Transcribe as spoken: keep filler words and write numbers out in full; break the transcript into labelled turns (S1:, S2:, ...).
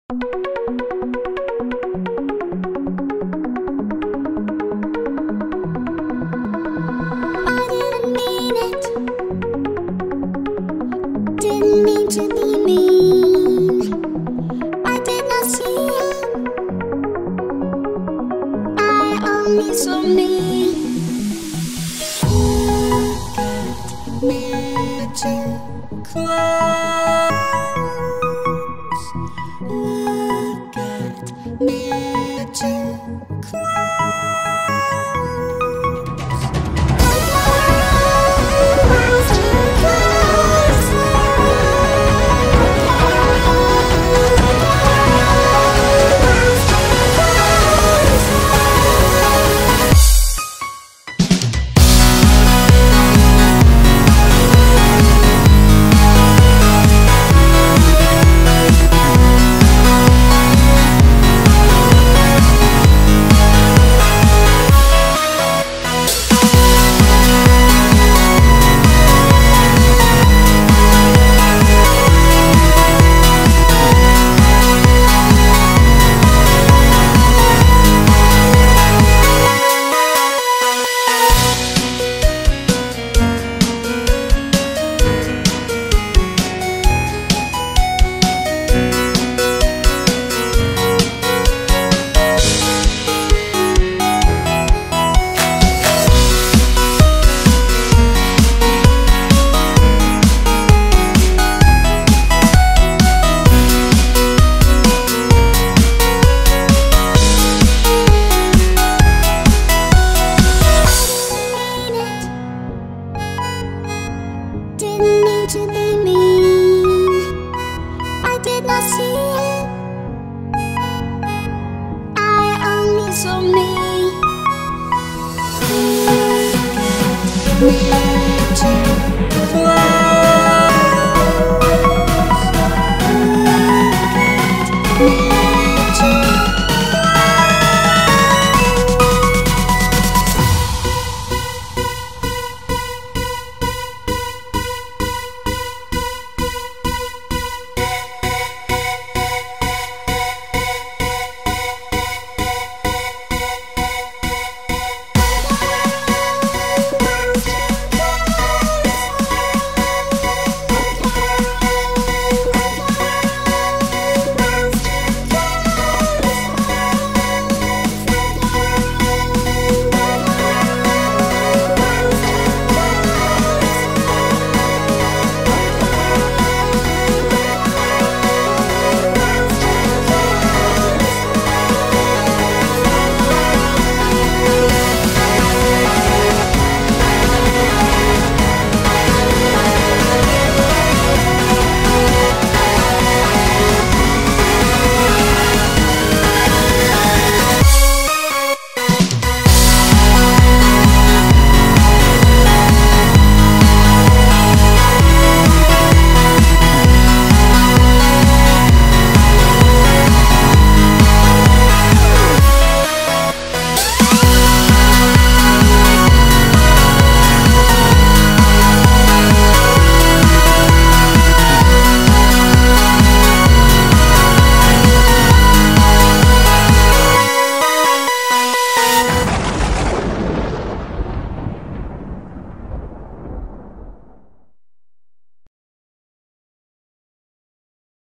S1: didn't mean it. Didn't mean to be mean. I did not see it. I only saw me. Look at me too close. Look at me too close. Didn't mean to be mean. I did not see it. I only saw me. Look at me too close. Look at me.